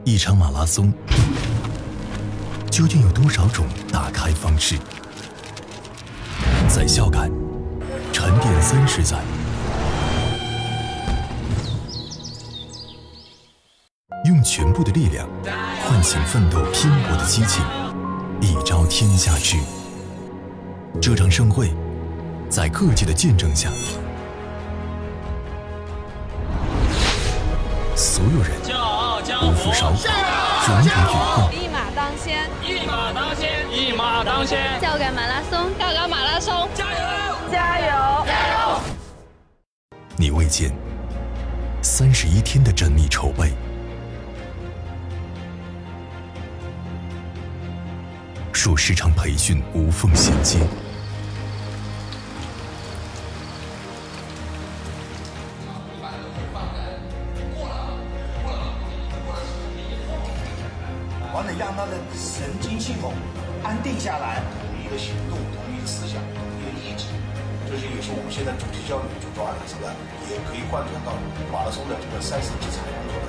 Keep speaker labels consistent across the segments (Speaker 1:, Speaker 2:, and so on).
Speaker 1: 一场马拉松究竟有多少种打开方式？在孝感沉淀30载，用全部的力量唤醒奋斗拼搏的激情，一朝天下知。这场盛会，在各界的见证下，所有人不负韶华，勇于与共，
Speaker 2: 一马当先，
Speaker 3: 一马当先，一马当先。
Speaker 2: 孝感马拉松，
Speaker 3: 孝感马拉松，加油！
Speaker 2: 加油！
Speaker 3: 加油！
Speaker 1: 你未见31天的缜密筹备，数10场培训无缝衔接，
Speaker 4: 完了让他的神经系统安定下来，统一的行动，统一的思想，统一的意志，这是也是我们现在主题教育主抓的这个，也可以贯穿到马拉松的这个赛事题材当中来。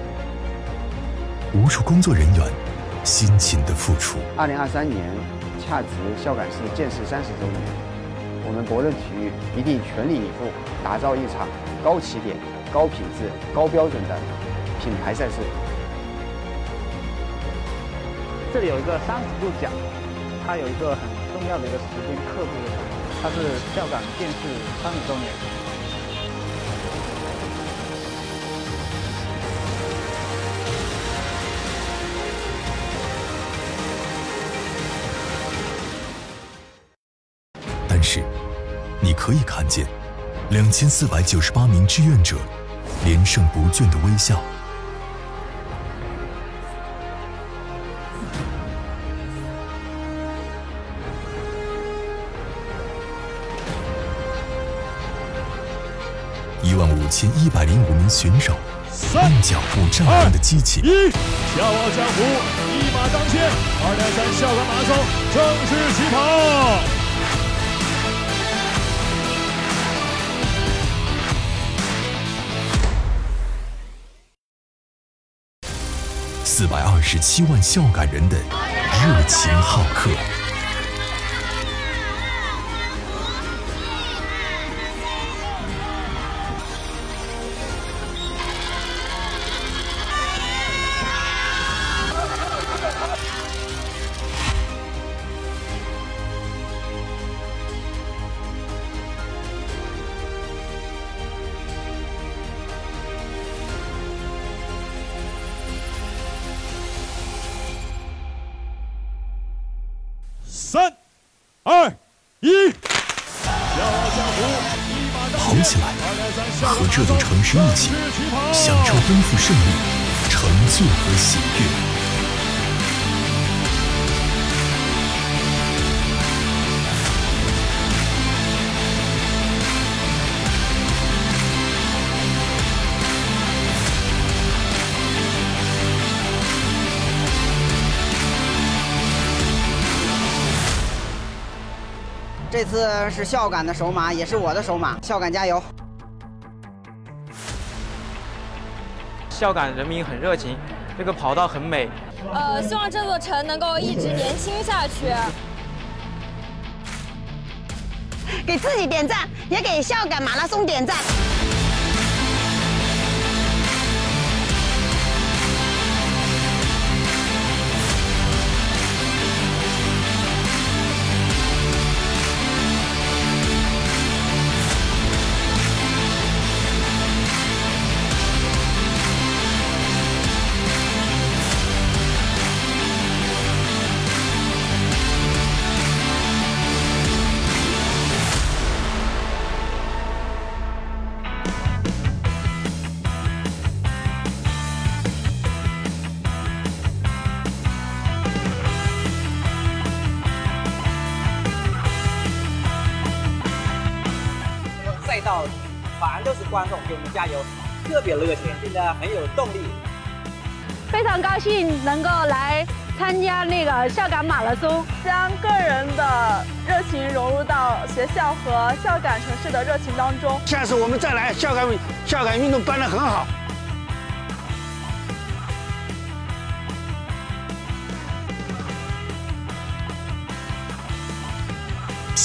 Speaker 1: 无数工作人员辛勤的付出。
Speaker 5: 2023年恰值孝感市建市30周年，我们博润体育一定全力以赴，打造一场高起点、高品质、高标准的品牌赛事。
Speaker 6: 这里有一个30度角，它有一个很重要的一个时间刻度的，它是孝感建市30周年。
Speaker 1: 但是，你可以看见2498名志愿者连胜不倦的微笑。15105名选手，用脚步绽放的激情。
Speaker 7: 1，笑傲江湖，一马当先。2.3孝感马拉松正式起跑。
Speaker 1: 427万孝感人的热情好客。
Speaker 7: 3、2、1，
Speaker 1: 跑起来，和这座城市一起享受奔赴胜利、成就和喜悦。
Speaker 5: 这次是孝感的首马，也是我的首马，孝感加油！
Speaker 8: 孝感人民很热情，这个跑道很美。
Speaker 2: 希望这座城能够一直年轻下去。
Speaker 9: 给自己点赞，也给孝感马拉松点赞。
Speaker 10: 赛道全都是观众给我们加油，特别热情，并且很有动力。
Speaker 2: 非常高兴能够来参加那个孝感马拉松，将个人的热情融入到学校和孝感城市的热情当中。
Speaker 4: 下次我们再来，孝感运动办得很好。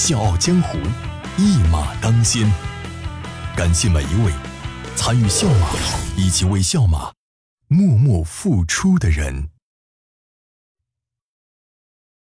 Speaker 1: 笑傲江湖，一马当先。感谢每一位参与笑马，一起为笑马默默付出的人。